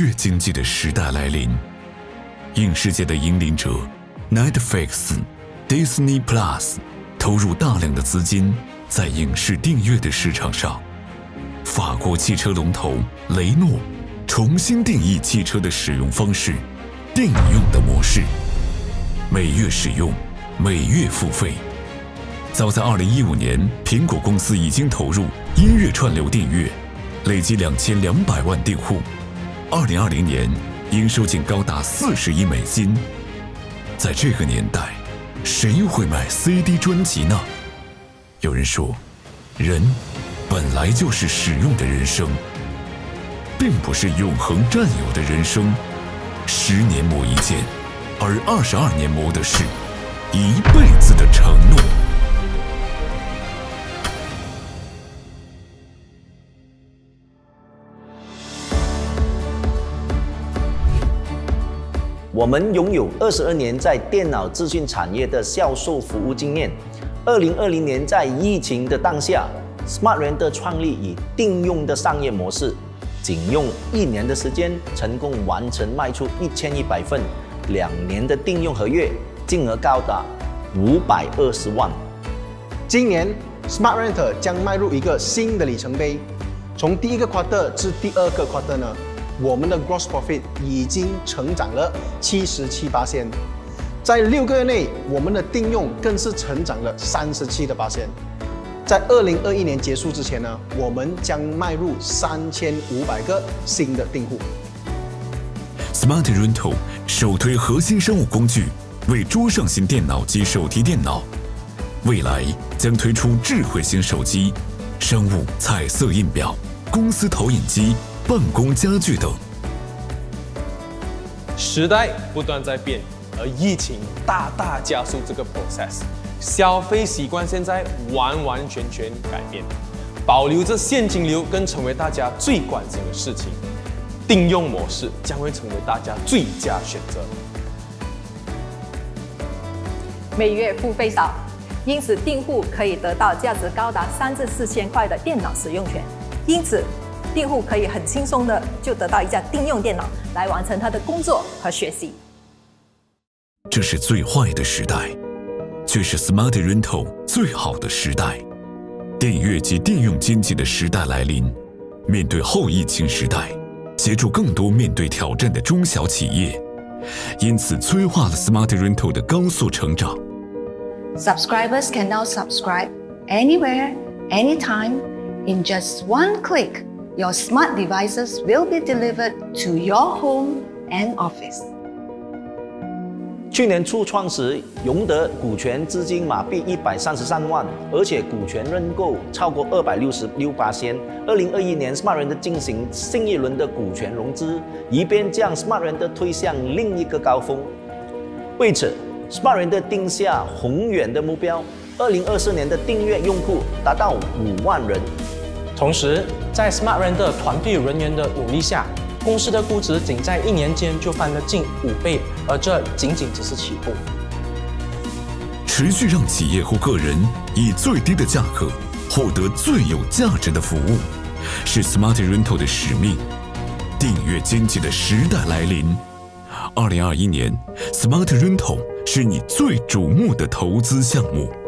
阅经济的时代来临，影视界的引领者 Netflix、Disney Plus 投入大量的资金在影视订阅的市场上。法国汽车龙头雷诺重新定义汽车的使用方式，定用的模式，每月使用，每月付费。早在2015年，苹果公司已经投入音乐串流订阅，累计2200万订户。2020年，营收竟高达40亿美金。在这个年代，谁会买 CD 专辑呢？有人说，人本来就是使用的人生，并不是永恒占有的人生。10年磨一剑，而22年磨的是一辈子的承诺。 我们拥有22年在电脑资讯产业的销售服务经验。2020年在疫情的当下 ，SmartRent 创立以订用的商业模式，仅用1年的时间，成功完成卖出1100份2年的订用合约，金额高达520万。 今年 SmartRent 将迈入一个新的里程碑，从第一个 quarter 至第2个 quarter 呢，我们的 gross profit 已经成长了77%，在6个月内，我们的订用更是成长了37%。在2021年结束之前呢，我们将迈入3500个新的订户。 Smart Rental 首推核心商务工具为桌上型电脑及手提电脑，未来将推出智慧型手机、商务彩色印表、公司投影机、办公家具等。 时代不断在变，而疫情大大加速这个 process。消费习惯现在完完全全改变，保留着现金流更成为大家最关心的事情。订用模式将会成为大家最佳选择。 每月付费少，因此订户可以得到价值高达3至4千块的电脑使用权。因此，订户可以很轻松的就得到一架订用电脑来完成他的工作和学习。 这是最坏的时代，却是 Smart Rental 最好的时代。订阅及订用经济的时代来临，面对后疫情时代，协助更多面对挑战的中小企业，因此催化了 Smart Rental 的高速成长。 Subscribers can now subscribe anywhere, anytime, in just one click. Your smart devices will be delivered to your home and office. 去年初创时，融得股权资金马币133万，而且股权认购超过266%。2021年 ，SmartRent 进行新一轮的股权融资，以便将 SmartRent 推向另一个高峰。为此 ，SmartRent 定下宏远的目标：2024年的订阅用户达到5万人。 同时，在 SmartRent 团队人员的努力下，公司的估值仅在1年间就翻了近5倍，而这仅仅只是起步。 持续让企业或个人以最低的价格获得最有价值的服务，是 Smart Rental 的使命。订阅经济的时代来临，2021年 Smart Rental 是你最瞩目的投资项目。